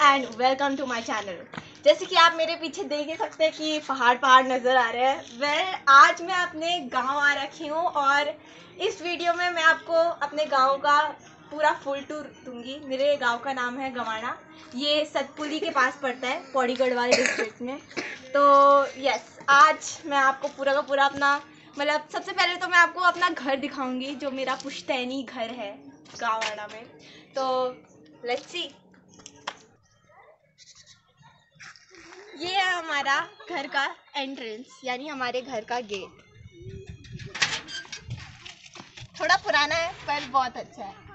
And welcome to my channel. जैसे कि आप मेरे पीछे देख ही सकते हैं कि पहाड़ नज़र आ रहे हैं। आज मैं अपने गांव आ रखी हूँ और इस वीडियो में मैं आपको अपने गांव का पूरा फुल टूर दूंगी। मेरे गांव का नाम है गवाना। ये सतपुली के पास पड़ता है, पौड़ी गढ़वाल डिस्ट्रिक्ट में। तो यस, आज मैं आपको पूरा का पूरा अपना सबसे पहले तो मैं आपको अपना घर दिखाऊंगी, जो मेरा पुश्तैनी घर है गवाना में। तो लेट्स सी। ये है हमारा घर का एंट्रेंस, यानी हमारे घर का गेट। थोड़ा पुराना है पर बहुत अच्छा है।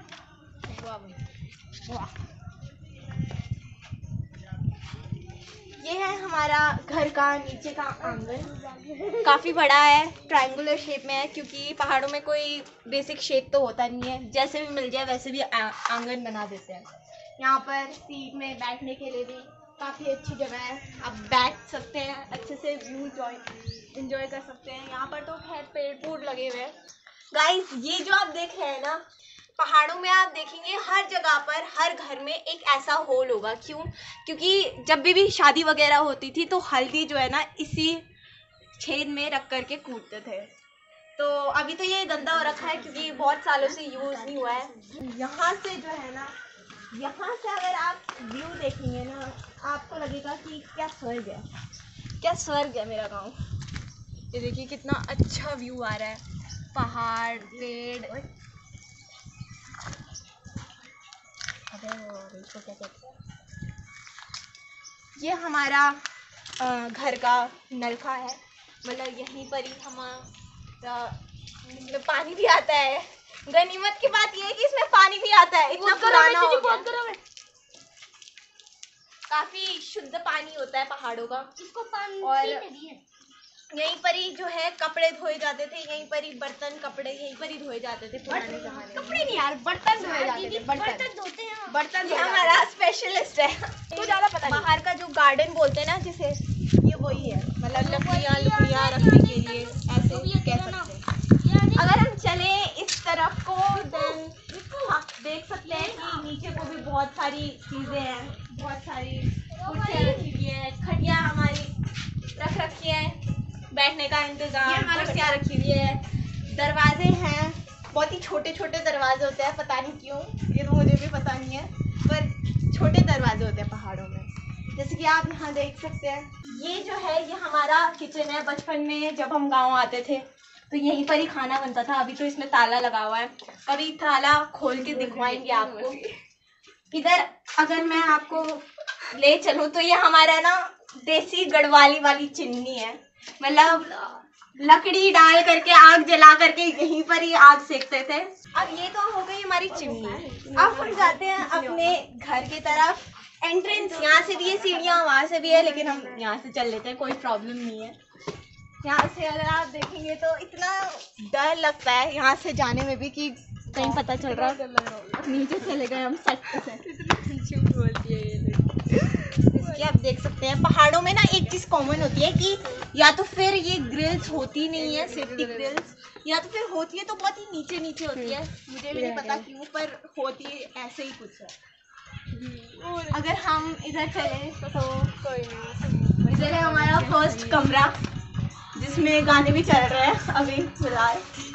वाह। ये है हमारा घर का नीचे का आंगन। काफ़ी बड़ा है, ट्रायंगुलर शेप में है, क्योंकि पहाड़ों में कोई बेसिक शेप तो होता नहीं है, जैसे भी मिल जाए वैसे भी आंगन बना देते हैं। यहाँ पर सीट में बैठने के लिए भी काफ़ी अच्छी जगह है, आप बैठ सकते हैं, अच्छे से व्यू एंजॉय कर सकते हैं। यहाँ पर तो खैर पेड़ पूड़ लगे हुए हैं। गाइस, ये जो आप देख रहे हैं ना, पहाड़ों में आप देखेंगे हर जगह पर, हर घर में एक ऐसा होल होगा। क्यों? क्योंकि जब भी शादी वगैरह होती थी तो हल्दी जो है ना इसी छेद में रख करके कूटते थे। तो अभी तो ये गंदा हो रखा है क्योंकि बहुत सालों से यूज़ नहीं हुआ है। यहाँ से जो है ना, यहाँ से अगर आप व्यू देखेंगे ना, आपको लगेगा कि क्या स्वर्ग है, क्या स्वर्ग है मेरा गाँव। ये देखिए कितना अच्छा व्यू आ रहा है, पहाड़, पेड़। इसको क्या कहते हैं? ये हमारा घर का नलका है, यहीं पर ही पानी भी आता है। गनीमत की बात ये है कि इसमें पानी भी आता है, इतना पुराना हो गया। काफी शुद्ध पानी होता है पहाड़ों का। इसको पानी और यहीं पर ही जो है कपड़े धोए जाते थे, यहीं पर ही बर्तन कपड़े यहीं पर ही धोए जाते थे पुराने जमाने में। कपड़े नहीं यार, बर्तन धोए जाते थे। बर्तन धोते हैं, बर्तन। ये हमारा स्पेशलिस्ट है, तो ज्यादा पता नहीं। बाहर का जो गार्डन बोलते हैं ना जिसे, ये वही है, लकड़ियाँ रखने के लिए, ऐसे कह सकते हैं। अगर हम चले इस तरफ को, देन आप देख सकते हैं कि नीचे को भी बहुत सारी चीजें हैं, बहुत सारी कुर्सियाँ रखी हुई है, खटिया हमारी रख रखी है, बैठने का इंतजाम, कुर्सियाँ रखी हुई है, दरवाजे हैं, बहुत ही छोटे छोटे दरवाजे होते हैं, पता नहीं क्यों, ये तो मुझे भी पता नहीं है, पर छोटे दरवाजे होते हैं पहाड़ों में। जैसे कि आप यहाँ देख सकते हैं, ये जो है ये हमारा किचन है। बचपन में जब हम गाँव आते थे तो यहीं पर ही खाना बनता था। अभी तो इसमें ताला लगा हुआ है, अभी ताला खोल के दिखवाएंगे आपको। इधर अगर मैं आपको ले चलूँ तो ये हमारा ना देसी गढ़वाली वाली चिमनी है, लकड़ी डाल करके, आग जला करके यहीं पर ही आग सेकते थे। अब ये तो हो गई हमारी चिमनी। अब हम जाते हैं अपने घर की तरफ। एंट्रेंस यहाँ से भी है, सीढ़ियाँ वहाँ से भी है, लेकिन हम यहाँ से चल लेते हैं, कोई प्रॉब्लम नहीं है। यहाँ से अगर आप देखेंगे तो इतना डर लगता है यहाँ से जाने में भी कि कहीं पता चल रहा है नीचे चले गए हम सट से। इसकी आप देख सकते हैं, पहाड़ों में ना एक चीज़ कॉमन होती है कि या तो फिर ये ग्रिल्स होती नहीं है, सेफ्टी ग्रिल्स, या तो फिर होती है तो बहुत ही नीचे नीचे होती है। मुझे भी नहीं पता क्यों, पर होती है, ऐसे ही कुछ है। अगर हम इधर चले तो कोई नहीं, इधर है हमारा फर्स्ट कमरा जिसमें गाने भी चल रहे हैं अभी फिलहाल।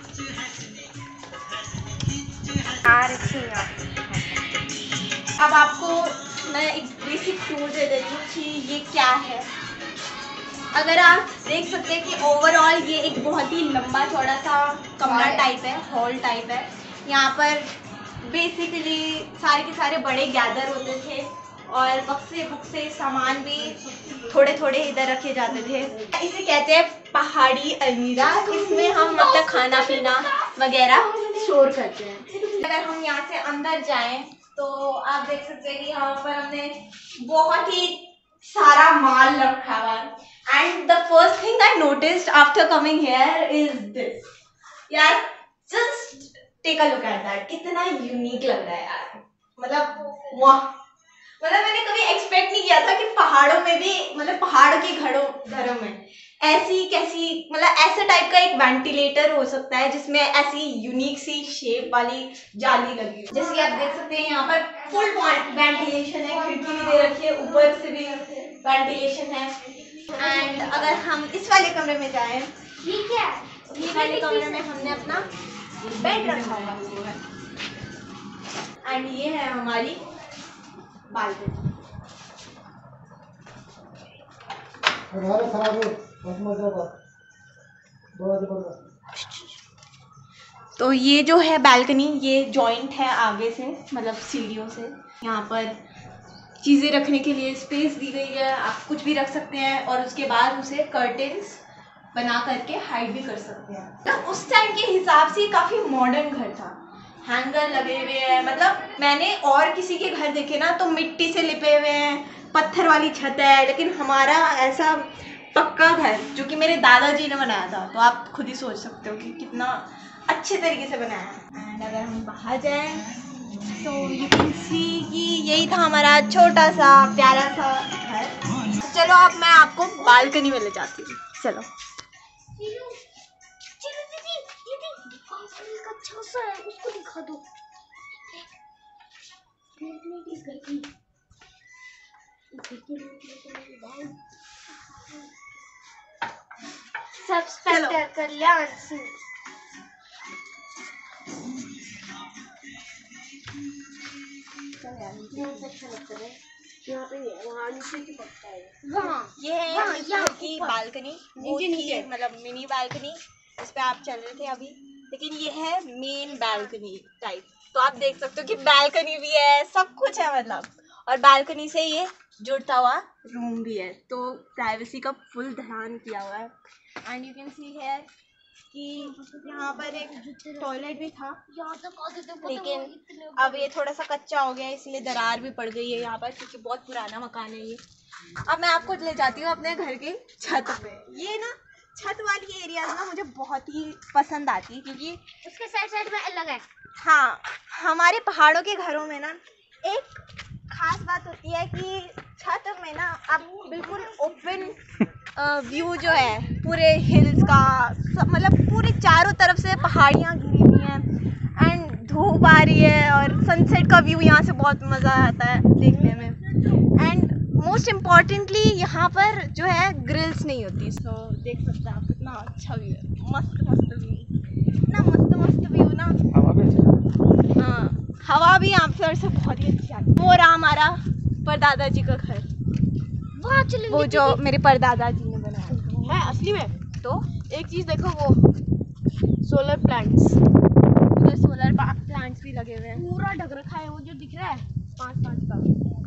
अब आपको मैं एक बेसिक टूर दे देती हूँ कि ये क्या है। अगर आप देख सकते हैं कि ओवरऑल ये एक बहुत ही लंबा चौड़ा सा कमरा टाइप है, हॉल टाइप है। यहाँ पर बेसिकली सारे के सारे बड़े गैदर होते थे और बक्से सामान भी थोड़े थोड़े इधर रखे जाते थे। इसे कहते हैं पहाड़ी अलमीरा। इसमें हम खाना पीना वगैरह स्टोर करते हैं। अगर हम यहाँ से अंदर जाएं तो आप देख सकते हैं कि यहाँ पर हमने बहुत ही सारा माल रखा हुआ है। And the first thing I noticed after coming here is this. यार just take a look at that, कितना यूनिक लग रहा है यार, वाह। मैंने कभी एक्सपेक्ट नहीं किया था कि पहाड़ों में भी, पहाड़ के घरों में ऐसी कैसी, मतलब ऐसे टाइप का एक वेंटिलेटर हो सकता है जिसमें ऐसी यूनिक सी शेप वाली जाली लगी है। जैसे कि आप देख सकते हैं यहाँ पर फुल वेंटिलेशन है, खिड़की भी दे रखी है, ऊपर से भी वेंटिलेशन है। एंड अगर हम इस वाले कमरे में जाएं, ठीक है, इस वाले कमरे में हमने अपना बेड रखा हुआ है। एंड ये है हमारी बालकनी। तो ये जो है बालकनी, ये जॉइंट है आगे से, मतलब सीढ़ियों से। यहाँ पर चीज़ें रखने के लिए स्पेस दी गई है, आप कुछ भी रख सकते हैं और उसके बाद उसे कर्टेन्स बना करके हाइड भी कर सकते हैं। तो उस टाइम के हिसाब से काफ़ी मॉडर्न घर था, हैंगर लगे हुए हैं। मतलब मैंने और किसी के घर देखे ना तो मिट्टी से लिपे हुए हैं, पत्थर वाली छत है, लेकिन हमारा ऐसा पक्का घर जो कि मेरे दादाजी ने बनाया था। तो आप खुद ही सोच सकते हो कि कितना अच्छे तरीके से बनाया है। एंड अगर हम बाहर जाएं तो यू कैन सी कि यही था हमारा छोटा सा प्यारा सा घर। चलो अब मैं आपको बालकनी में ले जाती हूँ। चलो अच्छा सा है, उसको दिखा दो। सब स्पेक्टर कल्याण सिंह। अच्छा लगता है यहाँ पे, वहाँ नीचे की पड़ता है। वहाँ ये है यहाँ की बालकनी, नीचे मतलब मिनी बालकनी इस पे आप चल रहे थे अभी, लेकिन ये है मेन बालकनी टाइप। तो आप देख सकते हो कि बालकनी भी है, सब कुछ है मतलब, और बालकनी से ये जुड़ता हुआ रूम भी है। तो प्राइवेसी का फुल ध्यान किया हुआ है। एंड यू कैन सी है कि यहाँ पर एक टॉयलेट भी था, लेकिन अब ये थोड़ा सा कच्चा हो गया है, इसलिए दरार भी पड़ गई है यहाँ पर, क्योंकि बहुत पुराना मकान है ये। अब मैं आपको ले जाती हूँ अपने घर की छत पे। ये ना छत वाली एरियाज ना मुझे बहुत ही पसंद आती है, क्योंकि उसके साइड साइड में अलग है। हाँ, हमारे पहाड़ों के घरों में ना एक खास बात होती है कि छत में ना आप बिल्कुल ओपन व्यू जो है पूरे हिल्स का, सब मतलब पूरे चारों तरफ से पहाड़ियाँ घिरी हुई हैं एंड धूप आ रही है और सनसेट का व्यू यहाँ से बहुत मज़ा आता है देखने में। एंड मोस्ट इम्पॉर्टेंटली यहाँ पर जो है ग्रिल्स नहीं होती। सो देख सकते हैं आप कितना अच्छा व्यू है, मस्त मस्त व्यू, इतना मस्त मस्त व्यू ना। हाँ, हवा भी यहाँ पर से बहुत ही अच्छी आती है। वो रहा हमारा परदादा जी का घर, वो जो मेरे परदादा जी ने बनाया है असली में। तो एक चीज़ देखो, वो सोलर प्लांट्स, उधर सोलर प्लांट्स भी लगे हुए हैं, पूरा ढक रखा है। वो जो दिख रहा है 5-5 का,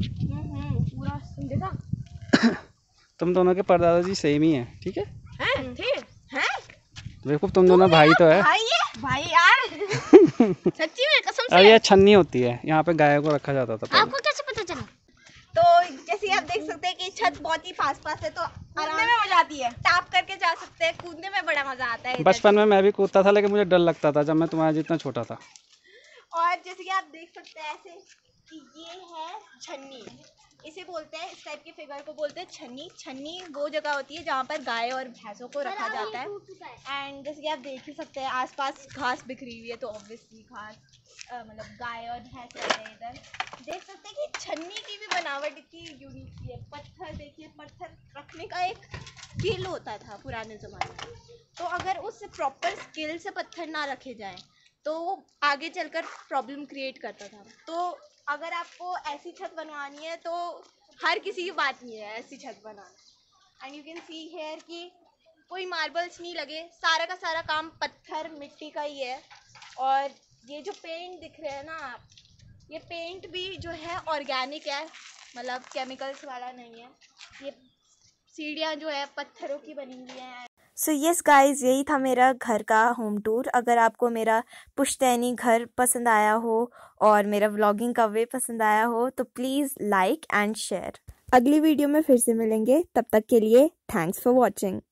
पूरा देखा। तुम दोनों के परदादा जी सेम ही हैं, ठीक है? हैं? देखो तुम दोनों भाई तो है। भाई यार सच्ची में, कसम से। अरे ये छन्नी होती है, यहाँ पे गाय को रखा जाता था। आपको कैसे पता चला? तो जैसे आप देख सकते हैं कि छत बहुत ही पास है, तो कूदने में मजा आती है, टाप करके जा सकते हैं, कूदने में बड़ा मजा आता है। बचपन में मैं भी कूदता था, लेकिन मुझे डर लगता था जब मैं तुम्हारा जितना छोटा था। और जैसे कि आप देख सकते हैं ऐसे कि ये है छन्नी, इसे बोलते हैं, इस टाइप के फिगर को बोलते हैं छन्नी। छन्नी वो जगह होती है जहाँ पर गाय और भैंसों को रखा जाता है। एंड जैसे कि आप देख ही सकते हैं आसपास घास बिखरी हुई है, तो ऑब्वियसली घास मतलब गाय और भैंस रहते हैं इधर। देख सकते हैं कि छन्नी की भी बनावट इतनी यूनिक है। पत्थर देखिए, पत्थर रखने का एक स्किल होता था पुराने ज़माने में, तो अगर उस प्रॉपर स्किल से पत्थर ना रखे जाएं तो वो आगे चलकर प्रॉब्लम क्रिएट करता था। तो अगर आपको ऐसी छत बनवानी है तो हर किसी की बात नहीं है ऐसी छत बनाना। And you can see here कि कोई मार्बल्स नहीं लगे, सारा का सारा काम पत्थर मिट्टी का ही है। और ये जो पेंट दिख रहे हैं ना आप, ये पेंट भी जो है ऑर्गेनिक है, मतलब केमिकल्स वाला नहीं है। ये सीढ़ियाँ जो है पत्थरों की बनी हुई हैं। सो यस गाइज़, यही था मेरा घर का होम टूर। अगर आपको मेरा पुश्तैनी घर पसंद आया हो और मेरा व्लॉगिंग का वे पसंद आया हो तो प्लीज़ लाइक एंड शेयर। अगली वीडियो में फिर से मिलेंगे, तब तक के लिए थैंक्स फॉर वॉचिंग।